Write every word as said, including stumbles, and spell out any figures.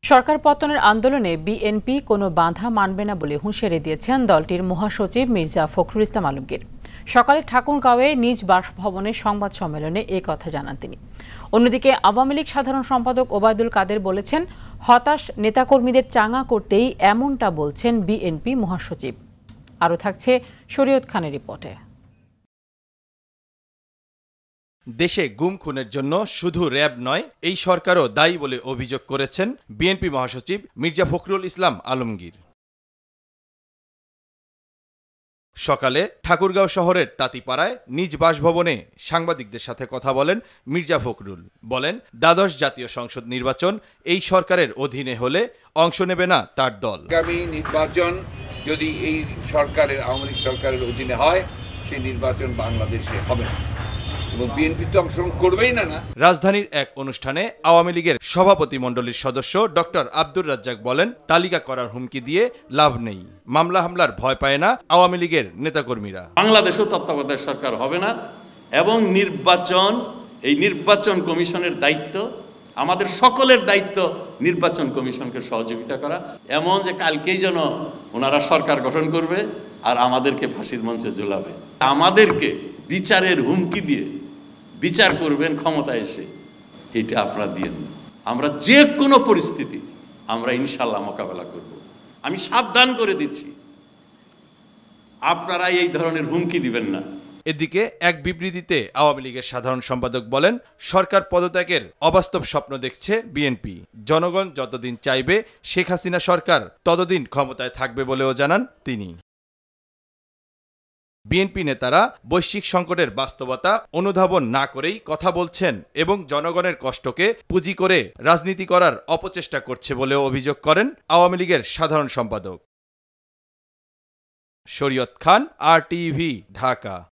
সরকার পতনের আন্দোলনে বিএনপি কোনো বাধা মানবে না বলে হুঁশিয়ারি দিয়েছেন দলটির মহাসচিব মির্জা ফখরুল ইসলাম আলমগীর। সকালে ঠাকুরগাঁওয়ে নিজ বাসভবনে সংবাদ সম্মেলনে এ কথা জানান তিনি। অন্যদিকে আওয়ামী লীগ সাধারণ সম্পাদক ওবায়দুল কাদের বলেছেন, হতাশ নেতাকর্মীদের চাঙা করতেই এমনটা বলছেন বিএনপি মহাসচিব। আরও থাকছে শরীয়ত খানের রিপোর্টে। দেশে গুম খুনের জন্য শুধু র্যাব নয়, এই সরকারও দায়ী বলে অভিযোগ করেছেন বিএনপি মহাসচিব মির্জা ফখরুল ইসলাম আলমগীর। সকালে ঠাকুরগাঁও শহরের তাঁতিপাড়ায় নিজ বাসভবনে সাংবাদিকদের সাথে কথা বলেন মির্জা ফখরুল। বলেন, দ্বাদশ জাতীয় সংসদ নির্বাচন এই সরকারের অধীনে হলে অংশ নেবে না তার দল। আগামী নির্বাচন যদি এই সরকারের আওয়ামী লীগ সরকারের অধীনে হয়, সেই নির্বাচন বাংলাদেশে হবে না এবং বিএনপি তো অংশগ্রহণ করবেই না না রাজধানীর এক অনুষ্ঠানে আওয়ামী লীগের সভাপতি মণ্ডলীর সদস্য ডক্টর আব্দুর রাজ্জাক বলেন, তালিকা করার হুমকি দিয়ে লাভ নেই, মামলা হামলার ভয় পায় না আওয়ামী লীগের নেতাকর্মীরা। বাংলাদেশেও তত্ত্বাবধায়ক সরকার হবে না এবং নির্বাচন, এই নির্বাচন কমিশনের দায়িত্ব, আমাদের সকলের দায়িত্ব নির্বাচন কমিশনকে সহযোগিতা করা। এমন যে কালকেই যেন ওনারা সরকার গঠন করবে আর আমাদেরকে ফাঁসির মঞ্চে ঝুলাবে, আমাদেরকে বিচারের হুমকি দিয়ে বিচার করবেন ক্ষমতা এসে, এটা আপনারা দিয়েন না। আমরা যে কোনো পরিস্থিতি আমরা ইনশাল্লাহ মোকাবেলা করব। আমি সাবধান করে দিচ্ছি, আপনারা এই ধরনের হুমকি দিবেন না। এদিকে এক বিবৃতিতে আওয়ামী লীগের সাধারণ সম্পাদক বলেন, সরকার পদত্যাগের অবাস্তব স্বপ্ন দেখছে বিএনপি। জনগণ যতদিন চাইবে শেখ হাসিনা সরকার ততদিন ক্ষমতায় থাকবে বলেও জানান তিনি। বিএনপি নেতারা বৈশ্বিক সংকটের বাস্তবতা অনুধাবন না করেই কথা বলছেন এবং জনগণের কষ্টকে পুঁজি করে রাজনীতি করার অপচেষ্টা করছে বলেও অভিযোগ করেন আওয়ামী লীগের সাধারণ সম্পাদক। শরীয়ত খান, আর টিভি, ঢাকা।